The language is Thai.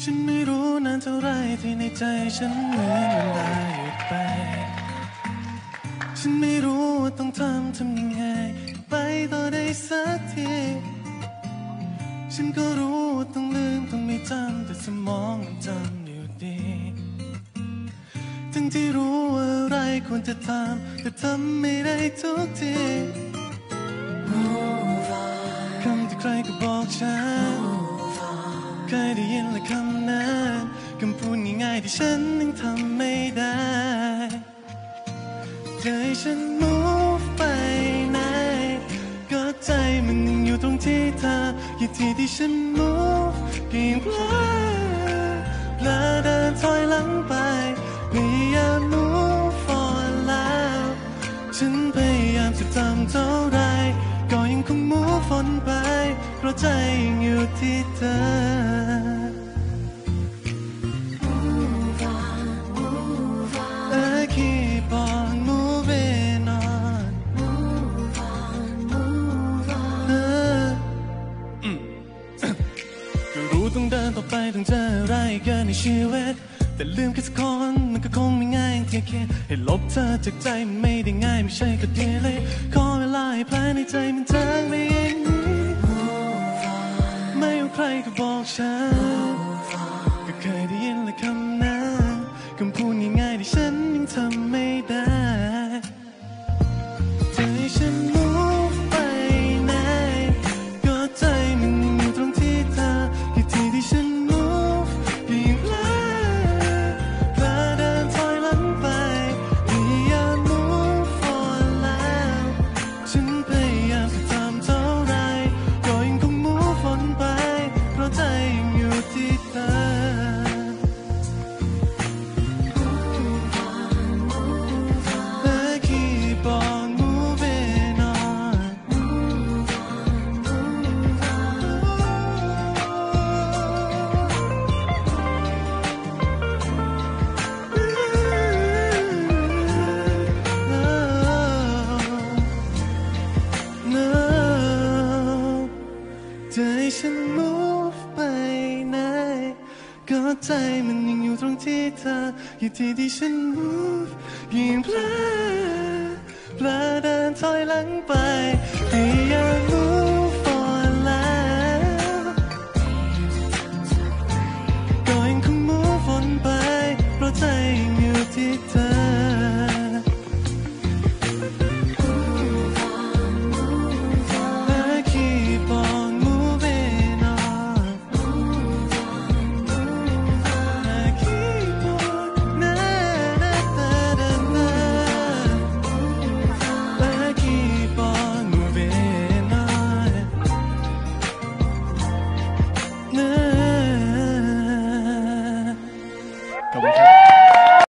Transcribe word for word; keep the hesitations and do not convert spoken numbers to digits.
ฉันไม่รู้นานเท่าไรที่ในใจฉันเหมือนเวลาหยุดไปฉันไม่รู้ว่าต้องทำทำยังไงไปต่อได้สักทีฉันก็รู้ว่าต้องลืมต้องไม่จำแต่สมองมันจำอยู่ดีทั้งที่รู้ว่าอะไรควรจะทำแต่ทำไม่ได้ทุกทีคำที่ใครก็บอกฉันเคยได้ยินและคำนั้นคำพูดง่ายๆที่ฉันยังทำไม่ได้ใจฉัน move ไปไหนก็ใจมันยังอยู่ตรงที่เธออยู่ที่ที่ฉัน move เพียงเพลอเพลอเดินถอยหลังไปพยายาม move on แล้วฉันพยายามจะทำเท่าไรก็ยังคง move on ไปเพราะใจยังอยู่ที่เธอต้องเดินต่อไปต้องเจออะไรกันในชีวิตแต่ลืมแค่สักคนมันก็คงไม่ง่ายอย่างที่คิดให้ลบเธอจากใจมันไม่ได้ง่ายไม่ใช่ก็ดีเลยขอเวลาให้แผลในใจมันจางไปเองไม่ว่าใครก็บอกฉันก็เคยได้ยินและคำนั้นคำพูดง่ายๆที่ฉันยังทำไม่ได้ใจฉัน move ไปไหนก็ใจมันอยู่ตรงที่เธอที่ที่ฉัน move เพียงเพลอเพลอเดินถอยหลังไปพยายาม move on แล้วฉันพยายามจะทำเท่าไรก็ยังคง move on ไปเพราะใจยังอยู่ที่เธอและ keep on moving onใจฉัน move ไปไหนก็ใจมันยังอยู่ตรงที่เธออยู่ที่ที่ฉัน move เพียงเพลอเพลอเดินถอยหลังไปพยายาม move